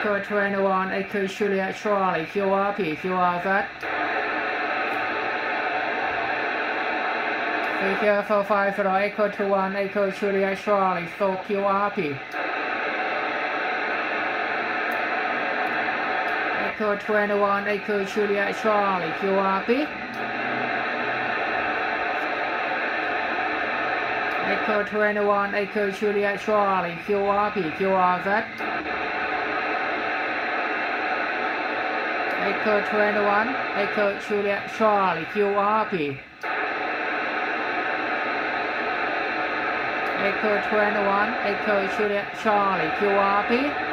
Echo 21, Echo Juliet Charlie, QRP, QRZ. Figure 450, Echo 21, Echo Juliet Charlie, so QRP. Echo 21, Echo Juliet Charlie, QRP. Echo 21, Echo Juliet Charlie, QRP, QRZ. Echo 21, Echo Juliet Charlie, QRP. Echo 21, Echo Juliet Charlie, QRP.